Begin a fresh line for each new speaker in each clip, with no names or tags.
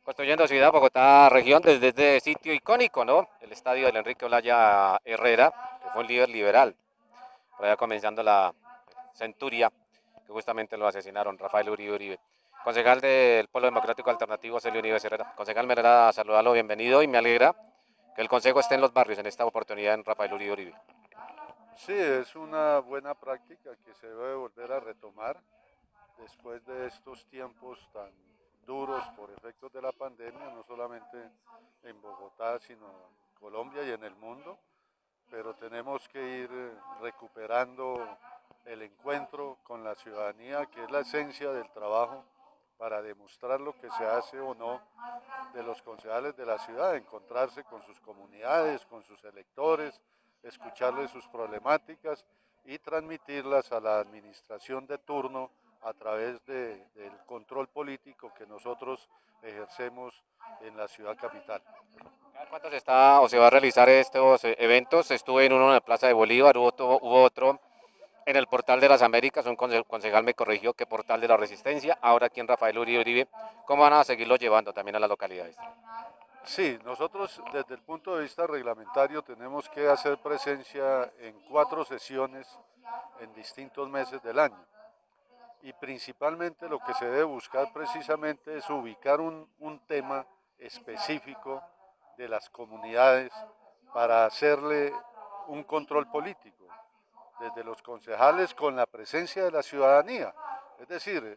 Construyendo Ciudad Bogotá región desde este sitio icónico, ¿no? El estadio del Enrique Olaya Herrera, que fue un líder liberal, por allá comenzando la centuria, que justamente lo asesinaron, Rafael Uribe Uribe. Concejal del Polo Democrático Alternativo, Celio Uribe Herrera. Concejal, me alegra saludarlo, bienvenido y me alegra que el Consejo esté en los barrios en esta oportunidad en Rafael Uribe Uribe.
Sí, es una buena práctica que se debe volver a retomar después de estos tiempos tan duros por efectos de la pandemia, no solamente en Bogotá, sino en Colombia y en el mundo, pero tenemos que ir recuperando el encuentro con la ciudadanía, que es la esencia del trabajo, para demostrar lo que se hace o no de los concejales de la ciudad, encontrarse con sus comunidades, con sus electores, escucharles sus problemáticas y transmitirlas a la administración de turno a través del control político que nosotros ejercemos en la ciudad capital.
¿Cuánto se está o se va a realizar estos eventos? Estuve en uno en la Plaza de Bolívar, hubo otro en el Portal de las Américas, un concejal me corrigió que Portal de la Resistencia, ahora aquí en Rafael Uribe Uribe, ¿cómo van a seguirlo llevando también a las localidades?
Sí, nosotros desde el punto de vista reglamentario tenemos que hacer presencia en 4 sesiones en distintos meses del año. Y principalmente lo que se debe buscar precisamente es ubicar un tema específico de las comunidades para hacerle un control político, desde los concejales con la presencia de la ciudadanía. Es decir,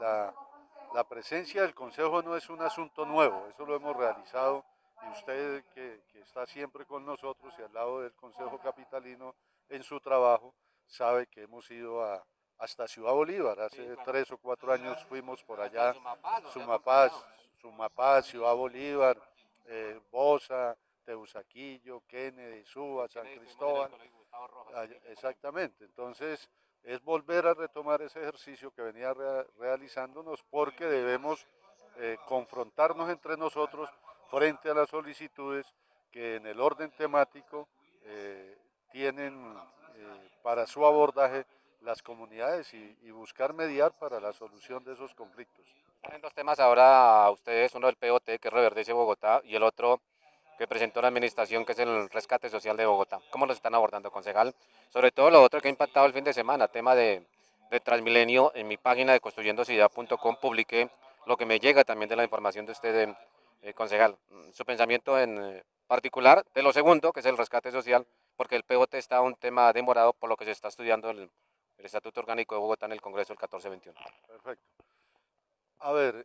la presencia del Consejo no es un asunto nuevo, eso lo hemos realizado y usted que está siempre con nosotros y al lado del Consejo Capitalino en su trabajo, sabe que hemos ido hasta Ciudad Bolívar, hace 3 o 4 años fuimos por allá, Sumapaz, Sumapaz, Ciudad Bolívar, Bosa, Teusaquillo, Kennedy, Suba, San Cristóbal. Exactamente, entonces es volver a retomar ese ejercicio que venía realizándonos porque debemos confrontarnos entre nosotros frente a las solicitudes que en el orden temático eh, tienen para su abordaje las comunidades y buscar mediar para la solución de esos conflictos.
Tienen dos temas ahora ustedes, uno del POT, que es Reverdece Bogotá, y el otro que presentó la administración, que es el rescate social de Bogotá. ¿Cómo los están abordando, concejal? Sobre todo lo otro que ha impactado el fin de semana, tema de Transmilenio. En mi página de construyendociudad.com publiqué lo que me llega también de la información de usted, concejal. Su pensamiento en particular de lo segundo, que es el rescate social, porque el POT está un tema demorado por lo que se está estudiando el Estatuto Orgánico de Bogotá en el Congreso del 1421.
Perfecto. A ver,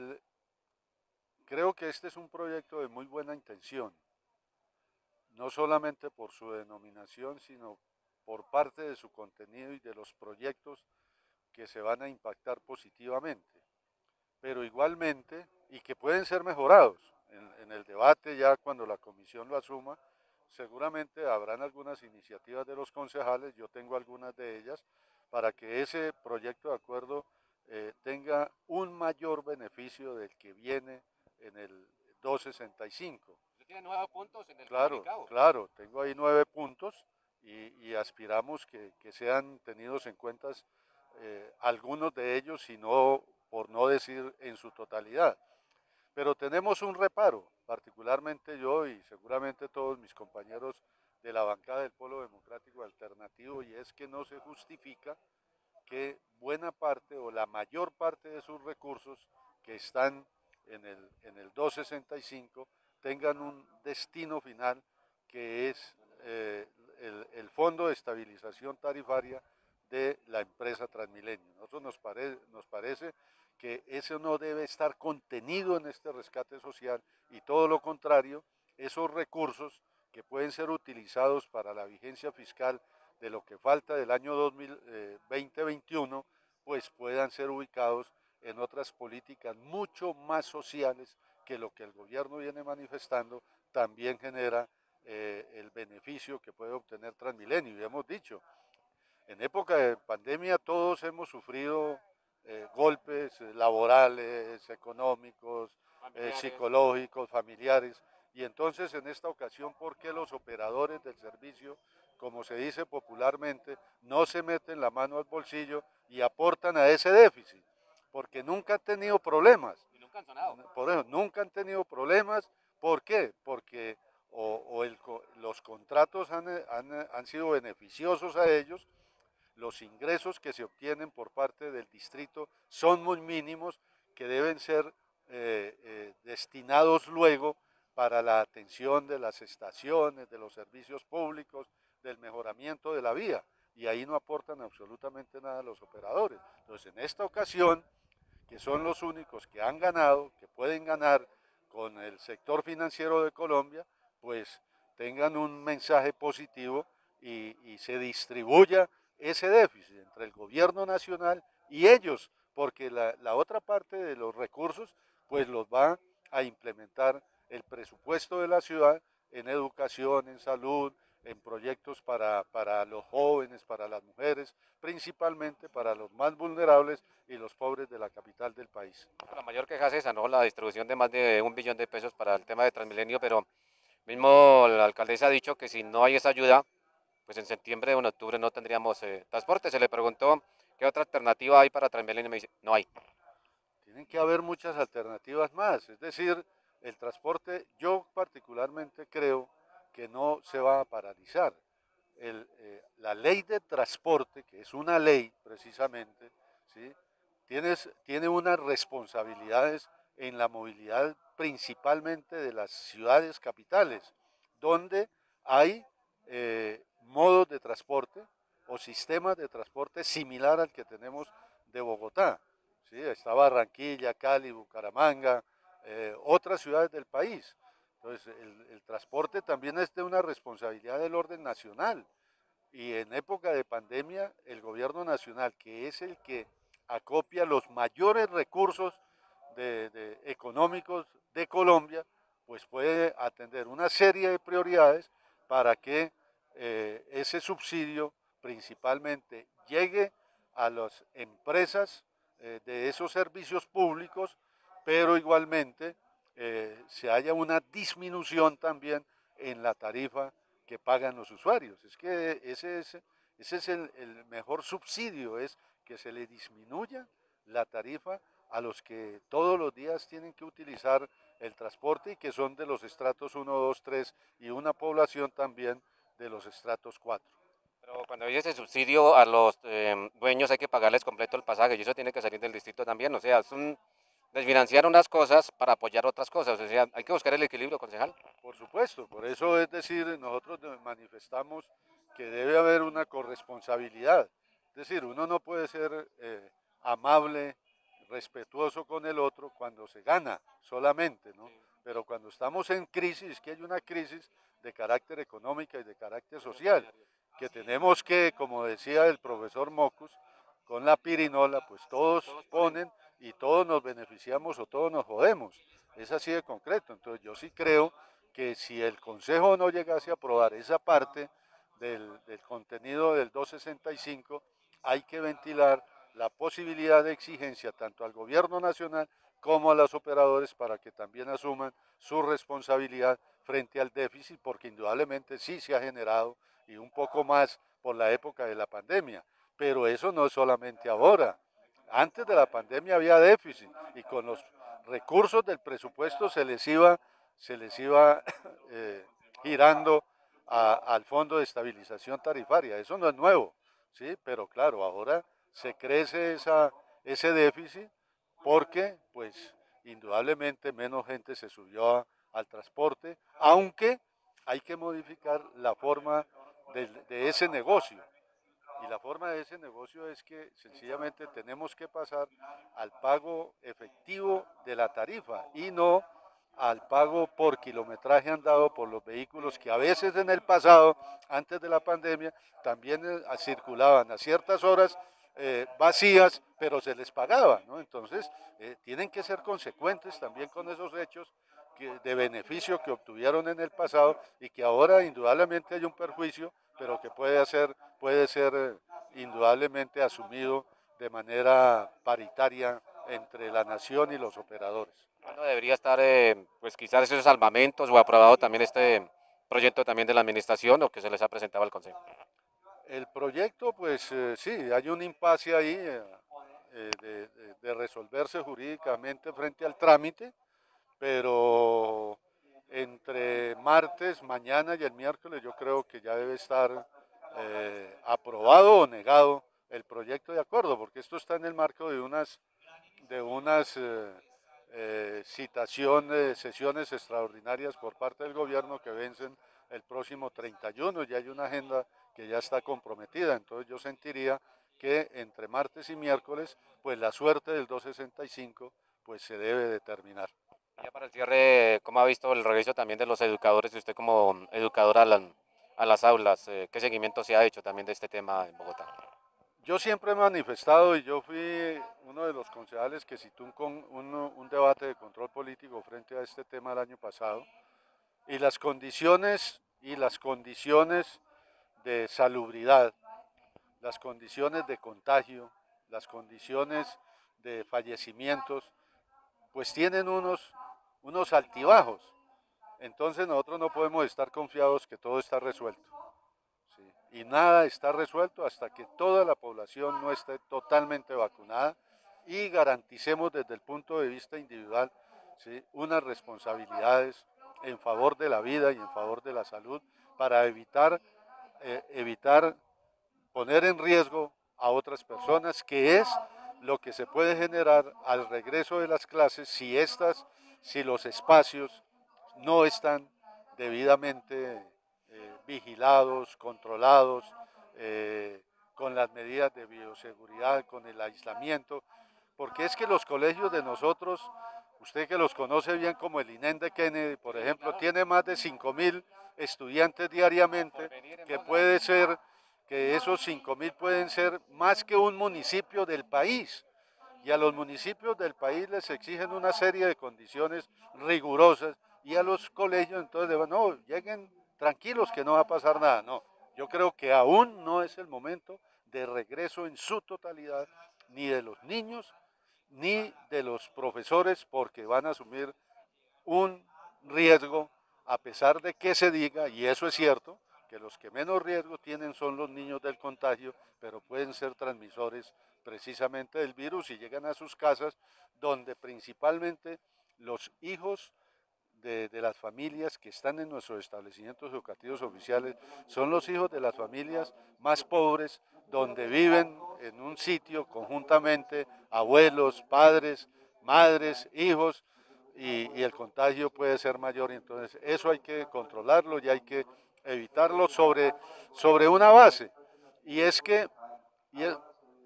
creo que este es un proyecto de muy buena intención, no solamente por su denominación, sino por parte de su contenido y de los proyectos que se van a impactar positivamente, pero igualmente, y que pueden ser mejorados en el debate ya cuando la comisión lo asuma, seguramente habrán algunas iniciativas de los concejales, yo tengo algunas de ellas, para que ese proyecto de acuerdo tenga un mayor beneficio del que viene en el 265.
Usted tiene 9 puntos en el
Claro,
comunicado.
claro, tengo ahí 9 puntos y aspiramos que sean tenidos en cuenta algunos de ellos, sino por no decir en su totalidad. Pero tenemos un reparo, particularmente yo y seguramente todos mis compañeros de la bancada del Polo Democrático Alternativo, y es que no se justifica que buena parte o la mayor parte de sus recursos que están en el 265 tengan un destino final que es el Fondo de Estabilización Tarifaria de la empresa Transmilenio. Nosotros nos parece que eso no debe estar contenido en este rescate social y todo lo contrario, esos recursos que pueden ser utilizados para la vigencia fiscal de lo que falta del año 2021, pues puedan ser ubicados en otras políticas mucho más sociales que lo que el gobierno viene manifestando también genera el beneficio que puede obtener Transmilenio. Y hemos dicho, en época de pandemia todos hemos sufrido golpes laborales, económicos, psicológicos, familiares. Y entonces en esta ocasión, ¿por qué los operadores del servicio, como se dice popularmente, no se meten la mano al bolsillo y aportan a ese déficit? Porque nunca han tenido problemas.
Y nunca han sonado.
Por eso, nunca han han sido beneficiosos a ellos. Los ingresos que se obtienen por parte del distrito son muy mínimos, que deben ser destinados luego para la atención de las estaciones, de los servicios públicos, del mejoramiento de la vía, y ahí no aportan absolutamente nada a los operadores. Entonces, en esta ocasión, que son los únicos que han ganado, que pueden ganar con el sector financiero de Colombia, pues tengan un mensaje positivo y se distribuya ese déficit entre el gobierno nacional y ellos, porque la otra parte de los recursos pues los va a implementar el presupuesto de la ciudad en educación, en salud, en proyectos para los jóvenes, para las mujeres, principalmente para los más vulnerables y los pobres de la capital del país.
La mayor queja es esa, ¿no? La distribución de más de 1 billón de pesos para el tema de Transmilenio, pero mismo la alcaldesa ha dicho que si no hay esa ayuda, pues en septiembre o en octubre no tendríamos transporte. Se le preguntó qué otra alternativa hay para Transmilenio y me dice, no hay.
Tienen que haber muchas alternativas más, es decir, el transporte, yo particularmente creo que no se va a paralizar. La ley de transporte, que es una ley precisamente, ¿sí? Tiene unas responsabilidades en la movilidad principalmente de las ciudades capitales, donde hay modos de transporte o sistemas de transporte similar al que tenemos de Bogotá. ¿Sí? Está Barranquilla, Cali, Bucaramanga, otras ciudades del país. Entonces, el transporte también es de una responsabilidad del orden nacional. Y en época de pandemia, el gobierno nacional, que es el que acopia los mayores recursos económicos de Colombia, pues puede atender una serie de prioridades para que ese subsidio principalmente llegue a las empresas de esos servicios públicos, pero igualmente se haya una disminución también en la tarifa que pagan los usuarios. Es que ese es el mejor subsidio, es que se le disminuya la tarifa a los que todos los días tienen que utilizar el transporte y que son de los estratos 1, 2, 3 y una población también de los estratos 4.
Pero cuando hay ese subsidio a los dueños hay que pagarles completo el pasaje y eso tiene que salir del distrito también. O sea, es un desfinanciar unas cosas para apoyar otras cosas. O sea, hay que buscar el equilibrio, concejal.
Por supuesto, por eso es decir, nosotros manifestamos que debe haber una corresponsabilidad. Es decir, uno no puede ser amable, respetuoso con el otro cuando se gana solamente, ¿no? Pero cuando estamos en crisis, que hay una crisis de carácter económica y de carácter social, que tenemos que, como decía el profesor Mocus, con la pirinola, pues todos ponen y todos nos beneficiamos o todos nos jodemos. Es así de concreto. Entonces yo sí creo que si el Consejo no llegase a aprobar esa parte del contenido del 265, hay que ventilar la posibilidad de exigencia tanto al gobierno nacional como a los operadores para que también asuman su responsabilidad frente al déficit, porque indudablemente sí se ha generado y un poco más por la época de la pandemia. Pero eso no es solamente ahora. Antes de la pandemia había déficit y con los recursos del presupuesto se les iba girando al Fondo de Estabilización Tarifaria. Eso no es nuevo, ¿sí? Pero claro, ahora se crece ese déficit porque, pues, indudablemente menos gente se subió al transporte, aunque hay que modificar la forma de ese negocio. Y la forma de ese negocio es que sencillamente tenemos que pasar al pago efectivo de la tarifa y no al pago por kilometraje andado por los vehículos que a veces en el pasado, antes de la pandemia, también circulaban a ciertas horas vacías, pero se les pagaba, ¿no? Entonces, tienen que ser consecuentes también con esos hechos de beneficio que obtuvieron en el pasado y que ahora indudablemente hay un perjuicio, pero que puede ser indudablemente asumido de manera paritaria entre la nación y los operadores.
¿Cuándo debería estar, pues quizás esos salvamentos o aprobado también este proyecto también de la administración o que se les ha presentado al Consejo?
El proyecto, pues sí, hay un impasse ahí de resolverse jurídicamente frente al trámite, pero entre martes, mañana y el miércoles yo creo que ya debe estar aprobado o negado el proyecto de acuerdo, porque esto está en el marco de unas citaciones, sesiones extraordinarias por parte del gobierno que vencen el próximo 31, y hay una agenda que ya está comprometida, entonces yo sentiría que entre martes y miércoles, pues la suerte del 265 pues se debe determinar.
Ya para el cierre, ¿cómo ha visto el regreso también de los educadores y usted como educadora a las aulas? ¿Qué seguimiento se ha hecho también de este tema en Bogotá?
Yo siempre he manifestado, y yo fui uno de los concejales que citó un debate de control político frente a este tema el año pasado, y las condiciones de salubridad, las condiciones de contagio, las condiciones de fallecimientos, pues tienen unos altibajos. Entonces nosotros no podemos estar confiados que todo está resuelto. ¿Sí? Y nada está resuelto hasta que toda la población no esté totalmente vacunada y garanticemos desde el punto de vista individual, ¿sí?, unas responsabilidades en favor de la vida y en favor de la salud para evitar poner en riesgo a otras personas, que es lo que se puede generar al regreso de las clases si los espacios no están debidamente vigilados, controlados, con las medidas de bioseguridad, con el aislamiento, porque es que los colegios de nosotros, usted que los conoce bien como el INEN de Kennedy, por ejemplo, tiene más de 5.000 estudiantes diariamente, que puede ser que esos 5.000 pueden ser más que un municipio del país, y a los municipios del país les exigen una serie de condiciones rigurosas, y a los colegios entonces le van, no, lleguen tranquilos que no va a pasar nada. No, yo creo que aún no es el momento de regreso en su totalidad, ni de los niños, ni de los profesores, porque van a asumir un riesgo, a pesar de que se diga, y eso es cierto, que los que menos riesgo tienen son los niños del contagio, pero pueden ser transmisores precisamente del virus y llegan a sus casas, donde principalmente los hijos de las familias que están en nuestros establecimientos educativos oficiales son los hijos de las familias más pobres, donde viven en un sitio conjuntamente abuelos, padres, madres, hijos, y el contagio puede ser mayor, y entonces eso hay que controlarlo y hay que evitarlo sobre una base, y es que, y es,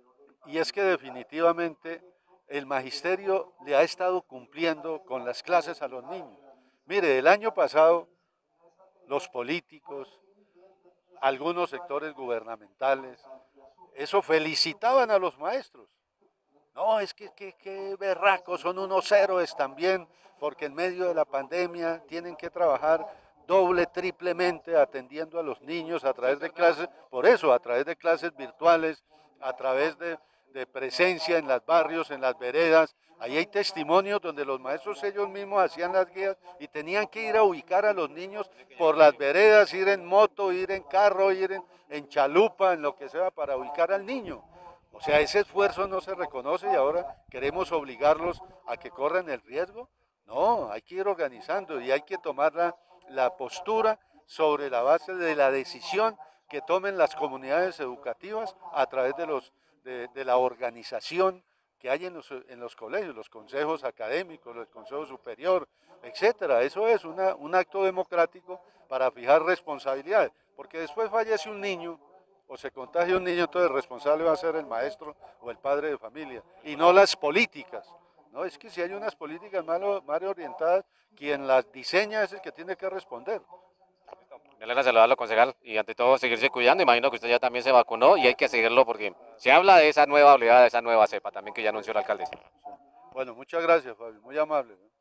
y es que definitivamente el magisterio le ha estado cumpliendo con las clases a los niños. Mire, el año pasado los políticos, algunos sectores gubernamentales, eso felicitaban a los maestros. No, es que berracos, son unos héroes también, porque en medio de la pandemia tienen que trabajar doble, triplemente atendiendo a los niños a través de clases, por eso, a través de clases virtuales, a través de presencia en los barrios, en las veredas. Ahí hay testimonios donde los maestros ellos mismos hacían las guías y tenían que ir a ubicar a los niños por las veredas, ir en moto, ir en carro, ir en chalupa, en lo que sea, para ubicar al niño. O sea, ese esfuerzo no se reconoce y ahora queremos obligarlos a que corran el riesgo. No, hay que ir organizando y hay que tomar la postura sobre la base de la decisión que tomen las comunidades educativas a través de la organización que hay en los colegios, los consejos académicos, el consejo superior, etcétera. Eso es un acto democrático para fijar responsabilidades, porque después fallece un niño o se contagia un niño, entonces el responsable va a ser el maestro o el padre de familia, y no las políticas. No, es que si hay unas políticas mal orientadas, quien las diseña es el que tiene que responder.
Me alegra saludarlo, concejal, y ante todo seguirse cuidando. Imagino que usted ya también se vacunó y hay que seguirlo porque se habla de esa nueva oleada, de esa nueva cepa también que ya anunció el alcalde.
Bueno, muchas gracias, Fabio, muy amable, ¿no?